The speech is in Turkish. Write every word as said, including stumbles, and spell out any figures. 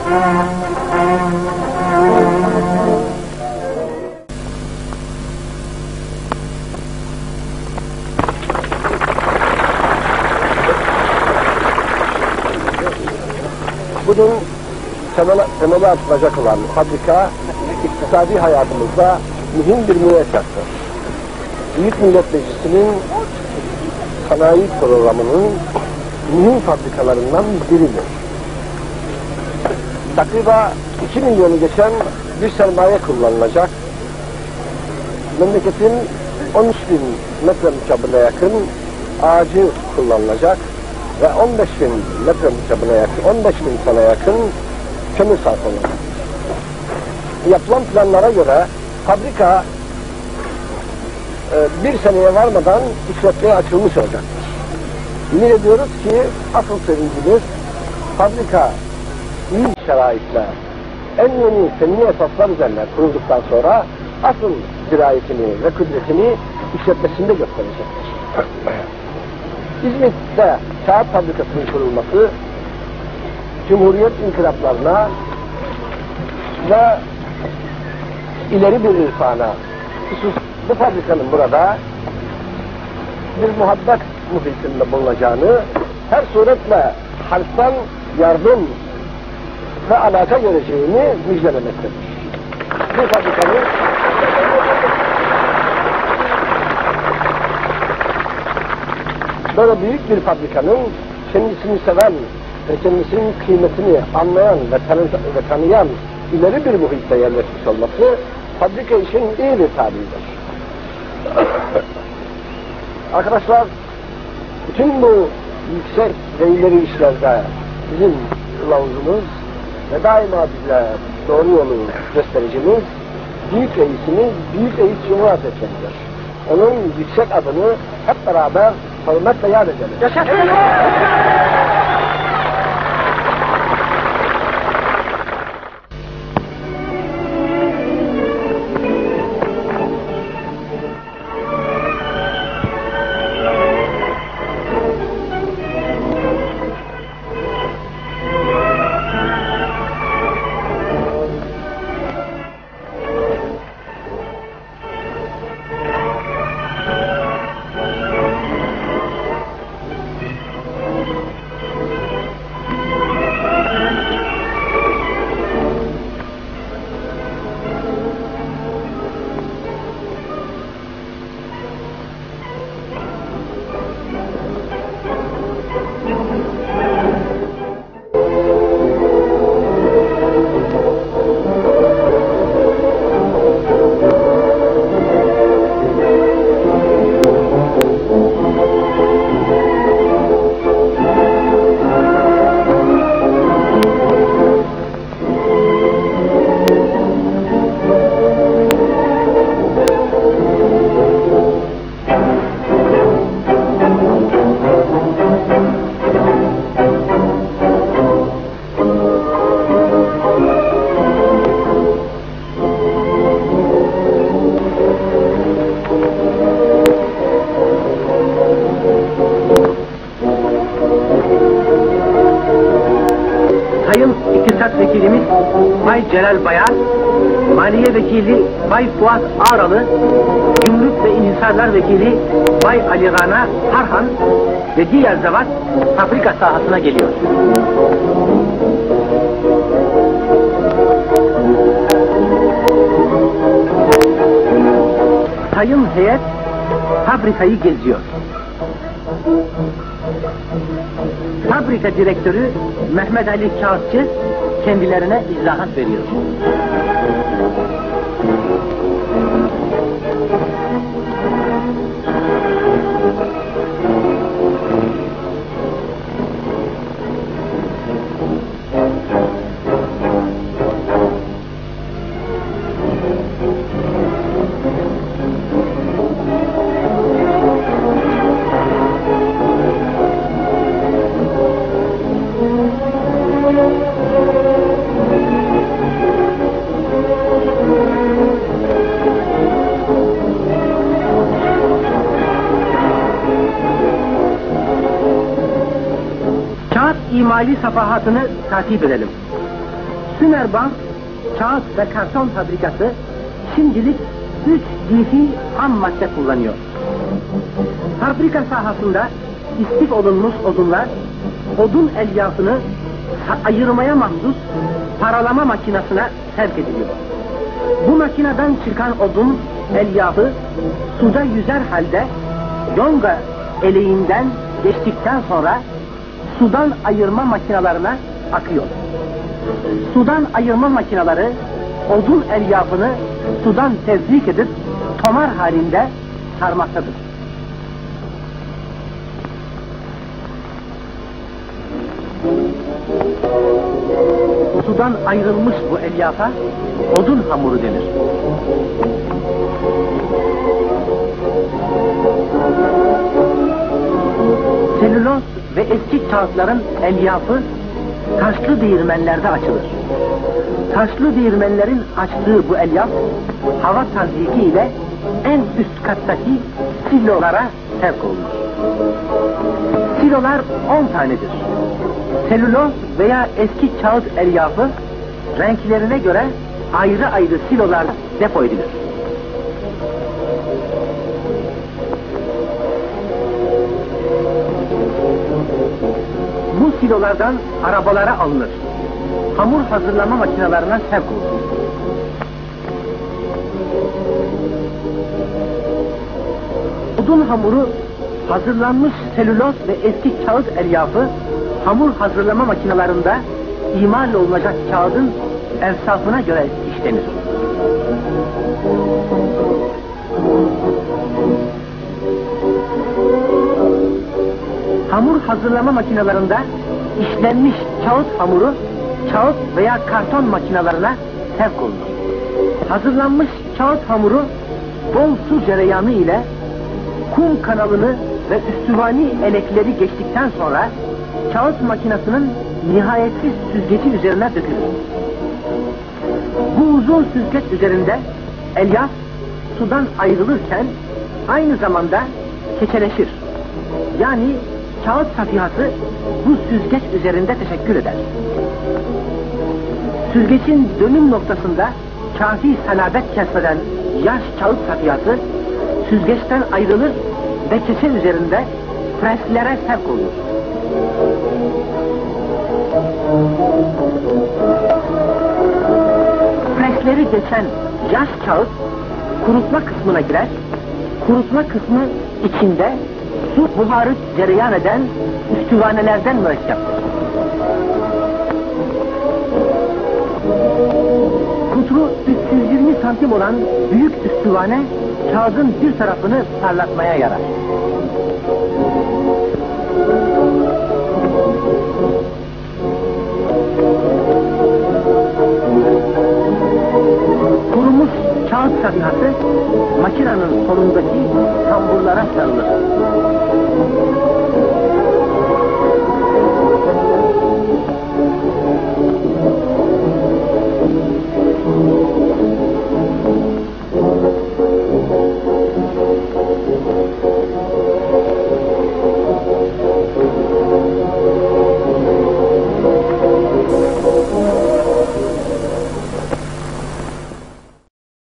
Bunun temeli, temeli atılacak olan fabrika, iktisadi hayatımızda mühim bir müessesedir. Büyük Millet Meclisi'nin sanayi programının mühim fabrikalarından biridir. Takriben iki milyonu geçen bir sermaye kullanılacak. Memleketin on üç bin metre mükabına yakın ağacı kullanılacak ve on beş bin metre mükabına yakın, on beş bin tona yakın kömür sarf olacak. Yapılan planlara göre fabrika e, bir seneye varmadan işletmeye açılmış olacaktır. Ümit ediyoruz ki asıl sevincimiz fabrika iyi şeraitle en yeni fenli esaslar üzerine kurulduktan sonra asıl dirayetini ve kudretini işletmesinde gösterecektir. İzmit'te kağıt fabrikasının kurulması Cumhuriyet inkılaplarına ve ileri bir irfana, husus bu fabrikanın burada bir muhabbet muhitinde bulunacağını, her suretle halktan yardım ve alaka göreceğini müjdelemektedir. Bu fabrikanın böyle büyük bir fabrikanın kendisini seven ve kendisinin kıymetini anlayan ve, tanı ve tanıyan ileri bir muhitte yerleşmiş olması fabrika için iyi bir tabirdir. Arkadaşlar, bütün bu yüksek ve ileri işlerde bizim kılavuzumuz ve daima bize doğru yolu göstericimiz büyük reisimiz, büyük reis Cumhuriyet Efendidir. Onun yüksek adını hep beraber hürmetle yad edelim. Yaşasın! Vekilimiz Bay Celal Bayar, Maliye Vekili Bay Fuat Ağralı, Gümrük ve İnhisarlar Vekili Bay Ali Rana Harhan ve diğer zevat fabrika sahasına geliyor. Sayın heyet fabrikayı geziyor. Fabrika direktörü Mehmet Ali Kağıtçı kendilerine izahat veriyor. İmali safahatını takip edelim. Sümerbank Kağıt ve Karton Fabrikası şimdilik üç lifi ham madde kullanıyor. Fabrika sahasında istif olunmuş odunlar, odun elyafını ayırmaya mahsus paralama makinesine sevk ediliyor. Bu makineden çıkan odun elyafı suda yüzer halde yonga eleğinden geçtikten sonra sudan ayırma makinelerine akıyor. Sudan ayırma makineleri odun elyafını sudan tezlik edip tomar halinde sarmaktadır. Sudan ayrılmış bu elyafa odun hamuru denir. Selüloz ve eski kağıtların elyafı taşlı değirmenlerde açılır. Taşlı değirmenlerin açtığı bu elyaf hava tazyiki ile en üst kattaki silolara sevk olunur. Silolar on tanedir. Selüloz veya eski kağıt elyafı renklerine göre ayrı ayrı silolarda depo edilir. Bu silolardan arabalara alınır. Hamur hazırlama makinelerine sevk olunur. Odun hamuru hazırlanmış selüloz ve eski kağıt elyafı hamur hazırlama makinelerinde imal olunacak kağıdın evsafına göre işlenir. Hamur hazırlama makinelerinde işlenmiş kağıt hamuru kağıt veya karton makinelerine sevk olunur. Hazırlanmış kağıt hamuru bol su cereyanı ile kum kanalını ve üstüvani elekleri geçtikten sonra kağıt makinesinin nihayetsiz süzgeci üzerine dökülür. Bu uzun süzgeç üzerinde elyaf sudan ayrılırken aynı zamanda keçeleşir. Yani kağıt safihası bu süzgeç üzerinde teşekkül eder. Süzgecin dönüm noktasında kafi salabet kesmeden yaş kağıt safihası süzgeçten ayrılır ve keçe üzerinde preslere sevk olur. Presleri geçen yaş kağıt kurutma kısmına girer. Kurutma kısmı içinde su buharı cereyan eden üstüvanelerden mürekkeptir. Kutru üç yüz yirmi santim olan büyük üstüvane kağıdın bir tarafını parlatmaya yarar.